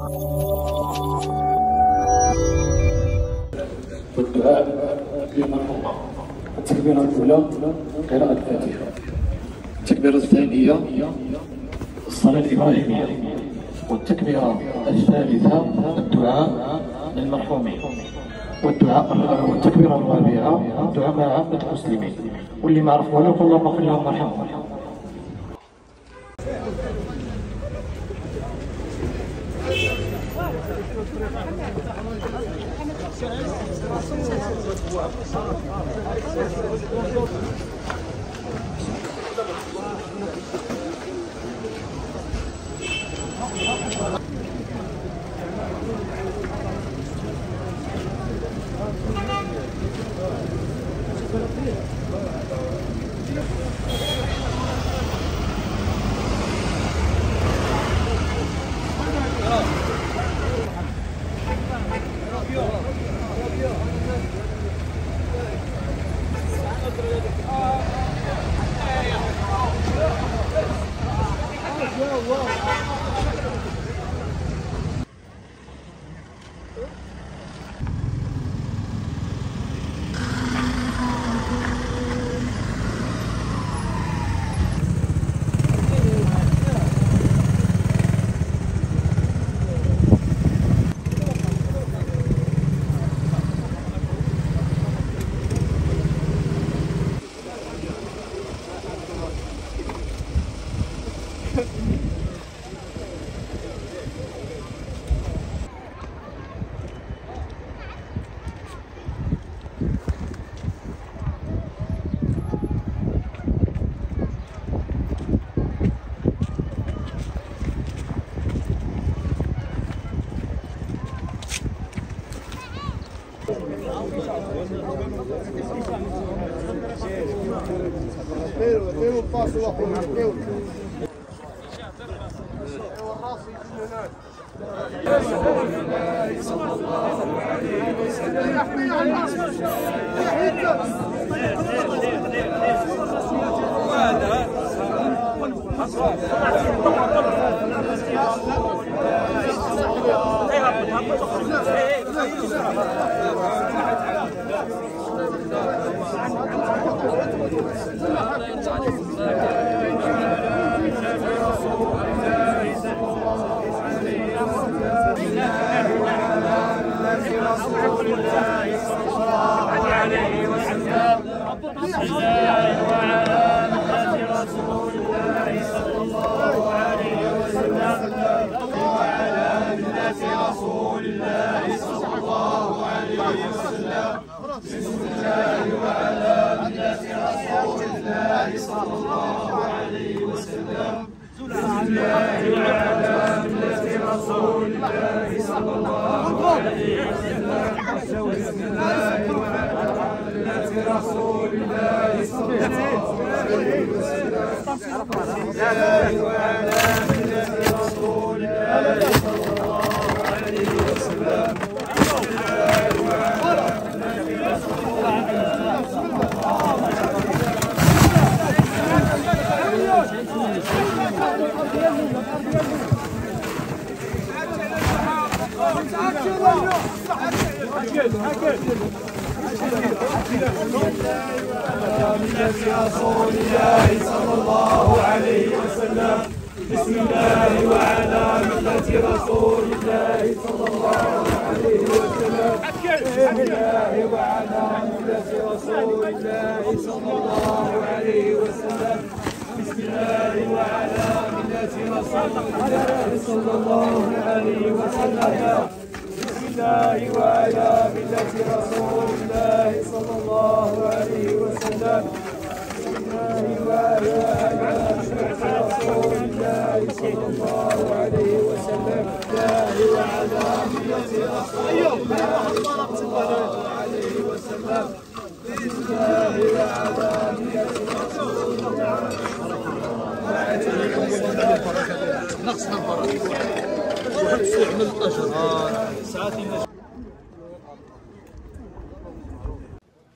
والدعاء للمرحوم. التكبيرة الأولى قراءة الفاتحة. التكبيرة الثانية الصلاة الإبراهيمية. والتكبيرة الثالثة الدعاء للمرحومين. والتكبيرة الرابعة الدعاء مع عامة المسلمين، واللي ما عرفوا له اللهم اغفر لهم وارحمهم. بسم الله وعلى ملة رسول الله صلى الله عليه وسلم. بسم الله وعلى ملة رسول الله صلى الله عليه وسلم. بسم الله وعلى ملة رسول الله صلى الله عليه وسلم. بسم الله وعلى ملة رسول الله صلى الله عليه وسلم. بسم الله وعلى ملة رسول الله صلى الله عليه وسلم. الله وعلى ملة رسول الله صلى الله عليه وسلم. بسم الله وعلى ملة رسول الله نقصنا الفرق واحد السوق من الأجر ساعات.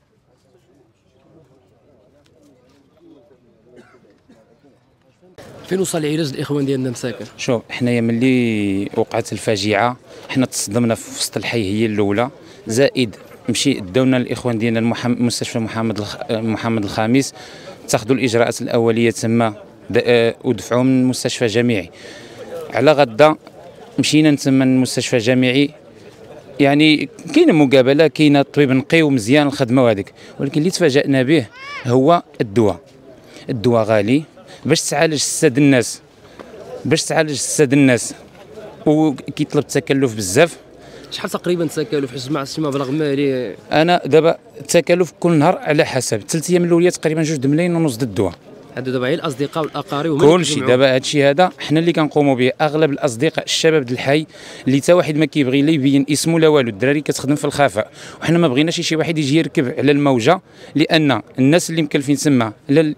في فين وصل العلاج الاخوان ديالنا مساكن؟ شوف حنايا ملي وقعت الفاجعه حنا تصدمنا في وسط الحي هي الاولى، زائد داونا الاخوان ديالنا مستشفى محمد الخامس، اتخذوا الاجراءات الاوليه تما ودفعوهم من مستشفى جامعي. على غدا مشينا تما المستشفى الجامعي، يعني كاينه مقابله، كاينه الطبيب نقي ومزيان الخدمه وهذيك، ولكن اللي تفاجأنا به هو الدواء غالي باش تعالج الساد الناس وكيطلب تكلف بزاف. شحال تقريبا تكالف حيت مع شي مبلغ مالي؟ انا دابا التكالف كل نهار على حسب 3 ايام الاوليه تقريبا 2 ملايين ونص الدواء. هادو دابا غير الاصدقاء والاقارب كل شيء. دابا هادشي هذا حنا اللي كنقوموا به، اغلب الاصدقاء الشباب د الحي اللي حتى واحد ما كيبغي لا يبين اسمه لا والو، الدراري كتخدم في الخفاء، وحنا ما بغيناش شي واحد يجي يركب على الموجه، لان الناس اللي مكلفين تما لا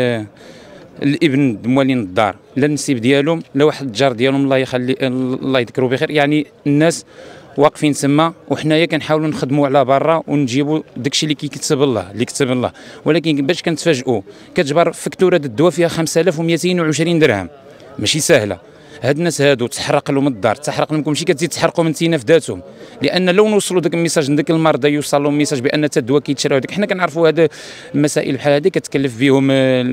الابن موالين الدار لا النسيب ديالهم لا واحد الجار ديالهم الله يذكروا بخير، يعني الناس واقفين تما وحنايا كنحاولوا نخدموا على برا ونجيبوا داكشي اللي كيكتب الله، ولكن باش كنتفاجئوا كتجبر فكتوره الدواء فيها 5220 درهم، ماشي سهله. هاد الناس هادو تحرق لهم الدار، تحرق لكم ماشي كتزيد تحرقوا من تينا في ذاتهم، لان لو نوصلوا داك الميساج لذاك المرضى يوصل لهم ميساج بان حتى الدواء كيتشرى وداك، حنا كنعرفوا هاد المسائل بحال هذه كتكلف بهم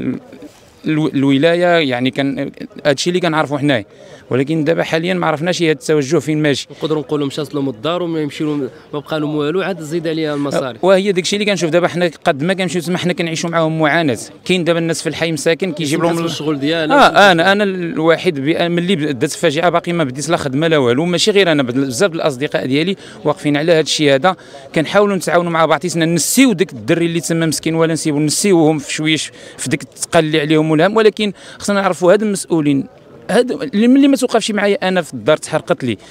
الولايه، يعني كان هادشي اللي كنعرفوا حنايا، ولكن دابا حاليا ما عرفناش هذا التوجه فين ماشي. نقدروا نقولوا مشات لهم الدار وما يمشيو ما بقى لهم والو، عاد زيد عليها المصاريف. وهي داكشي اللي كنشوف دابا حنا قد ما كنمشيو تما حنا كنعيشوا معاهم معاناه. كاين دابا الناس في الحي مساكن كيجيب لهم الشغل ديالك. انا الواحد ملي بدات الفاجعه باقي ما بديت لا خدمه لا والو، ماشي غير انا، بزاف الاصدقاء ديالي واقفين على هذا الشيء هذا، كنحاولوا نتعاونوا مع بعضياتنا، نسيو داك الدري اللي تما مسكين ولا نسيبو نسيوهم في شويش في ديك الثقل اللي عليهم والهم، ولكن خصنا نعرفوا هاد المسؤولين هذا اللي ما توقفش معايا انا في الدار تحرقت لي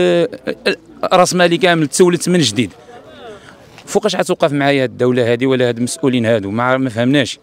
راس مالي كامل تسولت من جديد، فوقاش غتوقف معايا الدوله هذه ولا هاد المسؤولين هادو؟ ما فهمناش.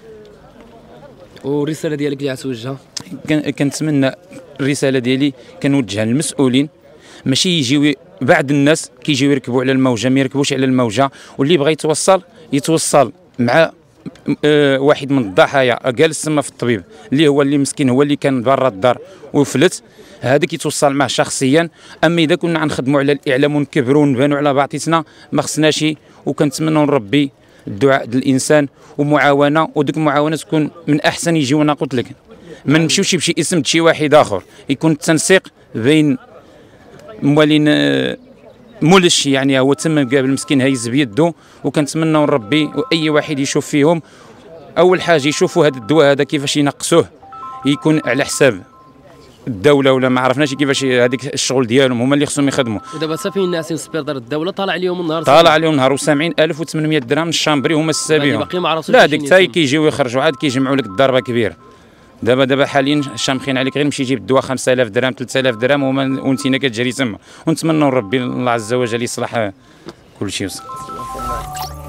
والرساله ديالك اللي غتوجهها؟ كنتمنى الرساله ديالي كنوجهها للمسؤولين، ماشي يجيو بعض الناس كيجيو يركبوا على الموجه، ما يركبوش على الموجه، واللي بغى يتوصل مع واحد من الضحايا جالس تما في الطبيب اللي هو اللي مسكين، هو اللي كان برا الدار وفلت، هذاك يتوصل معه شخصيا. اما اذا كنا غنخدموا على الاعلام ونكبروا ونبانوا على بعضياتنا ما خصناش، وكنتمنوا نربي الدعاء ديال الانسان ومعاونه، وديك المعاونه تكون من احسن يجيونا. قلت لك ما نمشيوش بشي اسم شي واحد اخر، يكون التنسيق بين موالين مولش، يعني هو تما قابل مسكين هايز بيدو، وكنتمنوا نربي واي واحد يشوف فيهم اول حاجه يشوفوا هذا الدواء هذا كيفاش ينقصوه، يكون على حساب الدوله ولا ما عرفناش كيفاش هذيك الشغل ديالهم، هما اللي خصهم يخدموا. ودابا صافي الناس سبير دار الدوله طالع عليهم النهار وسامعين 1800 درهم الشامبري هما السابيهم. باقي ما عرفوش. لا ديك حتى كيجيو يخرجوا عاد كيجمعوا لك الضربه كبيره. دابا حاليا شامخين عليك، غير مشي يجيب الدواء 5000 درهم 3000 درهم وانتينا كتجري تما، ونتمنوا ربي الله عز وجل يصلح كل شيء.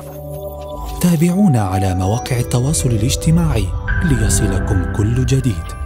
تابعونا على مواقع التواصل الاجتماعي ليصلكم كل جديد.